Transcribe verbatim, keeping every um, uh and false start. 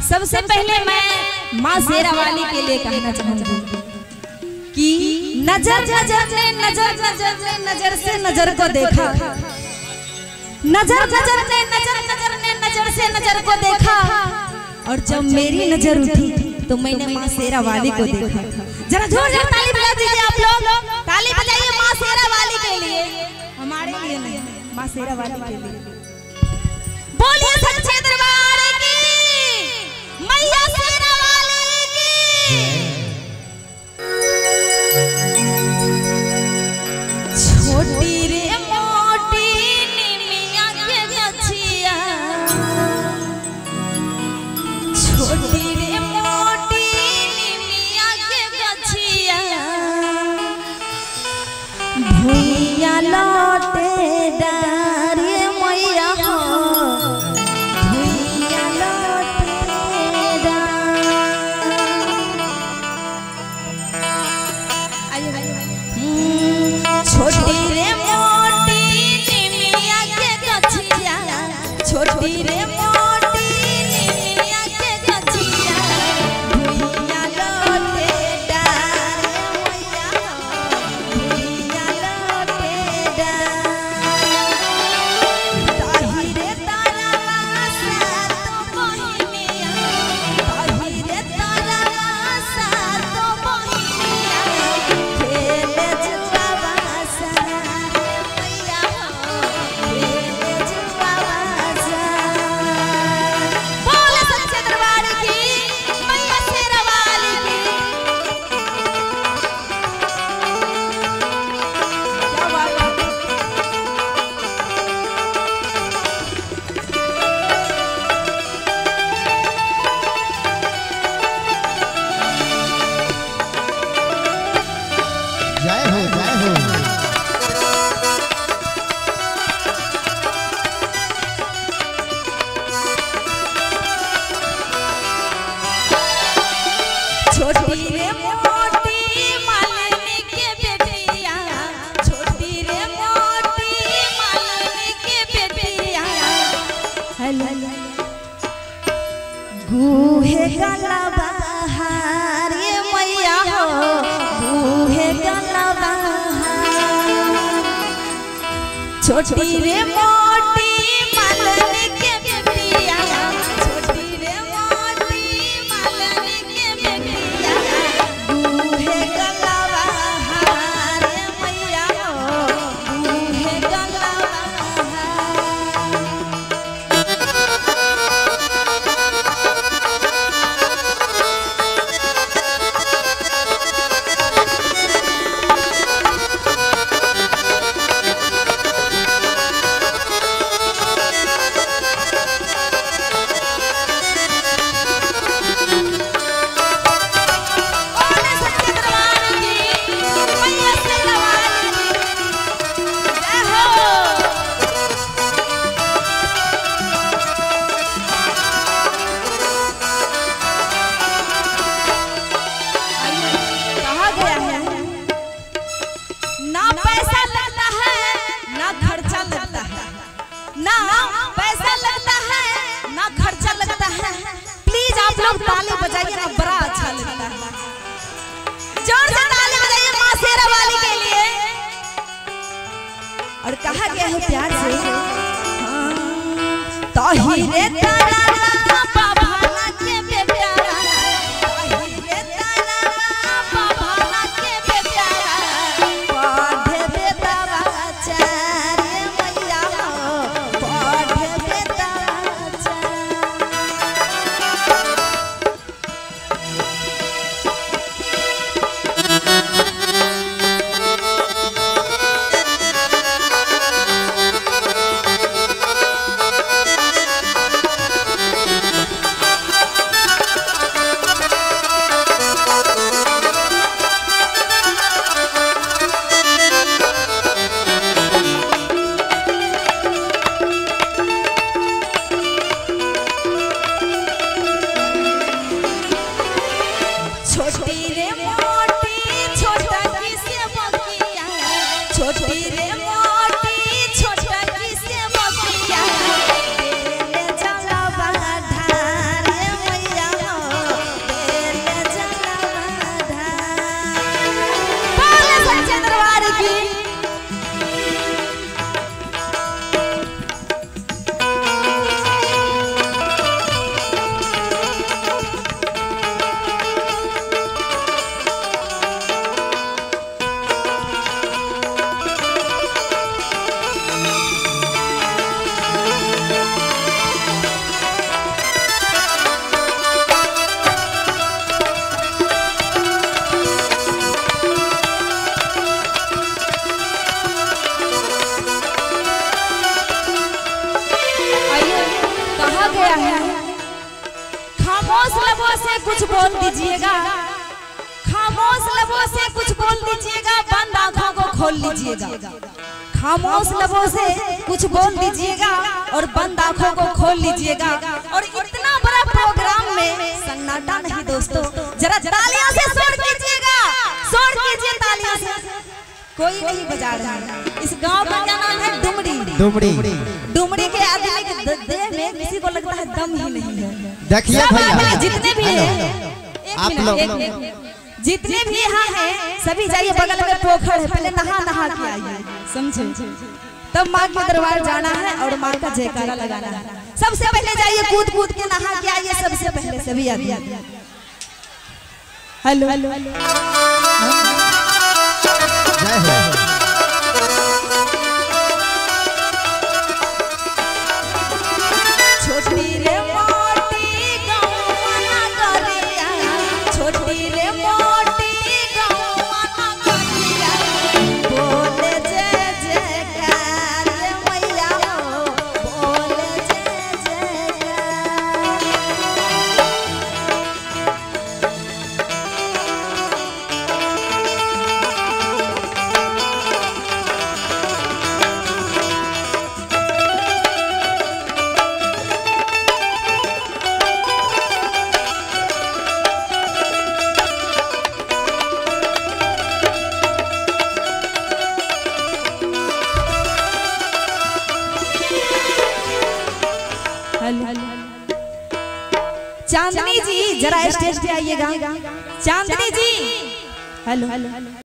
सबसे पहले मैं माँ शेरा वाली के लिए कहना चाहूंगी कि नजर नजर ने नजर नजर ने नजर से नजर को देखा, नजर नजर ने नजर नजर ने नजर से नजर को देखा, और जब मेरी नजर उठी तो मैंने माँ शेरा वाली को देखा। जरा जोर जोर ताली बजा दीजिए आप लोग, ताली बजाइए माँ शेरा वाली के लिए, हमारे लिए नहीं, माँ शेरा वाली के लिए। बोलिए सच्चे दरबार की मैया शेरा वाली की। छोटी रे मोटी निमिया के गछिया, छोटी रे मोटी निमिया के गछिया, भुइया लौटे डारे मैया हो, भुइया लौटे डार। छोटी रे मोटी निमिया के गछिया, छोटी रे मोटी निमिया के गछिया, भुइया लौटे डार मैया हो, भुइया लौटे डार। ताही रे तारा सात बहिनिया, ताही रे तारा सात बहिनिया, खेले जुआवा मैया हो, खेले जुआवा। बोले सच्चे दरबार की मैया शेरा वाली की। क्या बात है। जय हो जय हो। छोटी रे मोटी मालिनी के बेटिया, छोटी रे मोटी मालिनी के बेटिया, गुहे गला बहार ये मैया हो, गुहे गला बहार। छोटी रे मोटी मालिनी के बेटिया, छोटी रे मोटी मालिनी के बेटिया, गुहे गला बहार ये मैया हो, गुहे गला बहार। बोले सच्चे दरबार की मैया शेरा वाली की। जय हो। कहा गया है ना पैसा लगता है ना खर्चा लगता है, ना पैसा लगता है ना खर्चा लगता है। प्लीज आप लोग ताली बजाइए ना, बड़ा अच्छा लगता है। जोर से ताली बजाइए माँ शेरा वाली के लिए। और कहा गया है प्यार से, ताही रे तारा बाभाना के बेप्यारा, ताही रे तारा बाभाना के बेप्यारा, पढ़े बेतावा चार मैया हो, पढ़े बेतावा चार। खामोश लबों से कुछ बोल दीजिएगा, खामोश लबों से कुछ बोल दीजिएगा, बंद आंखों को खोल लीजिएगा। खामोश लबों से कुछ बोल दीजिएगा और बंद आंखों को खोल लीजिएगा। और इतना बड़ा प्रोग्राम में सन्नाटा नहीं दोस्तों, जरा तालियों से शोर कीजिएगा, शोर कीजिए तालियों से। कोई नहीं बजा रहा है। इस गांव का क्या नाम है? डुमरी। डुमरी डुमरी के आदमी के देह में किसी को लगता है दम ही नहीं है। देखिए भैया, जितने भी हैं, आप लोग जितने भी यहाँ हैं सभी जाइए, बगल में पोखर है, पहले नहा नहा के आइए, समझे? तब माँ के दरबार जाना है और माँ का जयकारा लगाना है। सबसे पहले जाइए, कूद कूद के नहा के आइए, सबसे पहले सभी आइए। हेलो हेलो जय हो। छोटी रे मोटी गौवा गरिया, छोटी रे मोटी गौवा गरिया, बोले जय जयकार मैया हो, बोले जय जयकार। चांदनी जी जरा स्टेज पे आइएगा। चांदनी जी, हेलो हेलो।